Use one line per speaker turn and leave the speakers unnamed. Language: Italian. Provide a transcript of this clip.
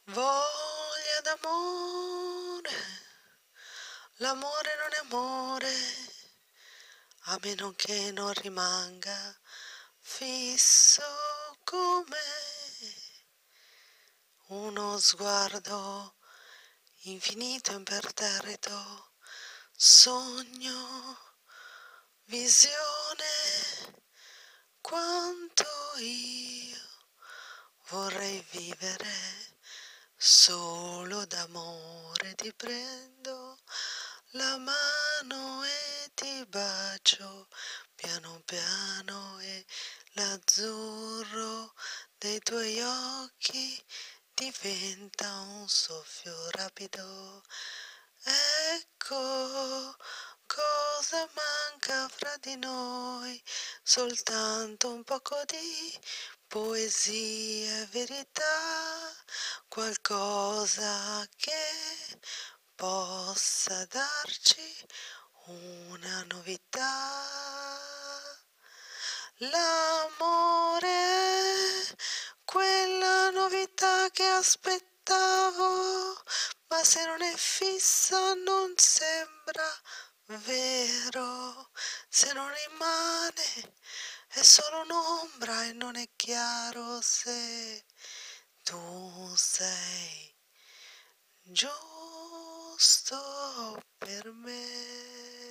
Voglia d'amore, l'amore non è amore, a meno che non rimanga fisso come uno sguardo infinito e imperterrito, sogno, visione, quanto io vorrei vivere solo d'amore. Ti prendo la mano e ti bacio piano piano e l'azzurro dei tuoi occhi diventa un soffio rapido. Ecco cosa manca fra di noi, soltanto un poco di poesia e verità, qualcosa che possa darci una novità. L'amore, quella novità che aspettavo, ma se non è fissa non sembra vero, se non rimane è solo un'ombra e non è chiaro se tu sei giusto per me.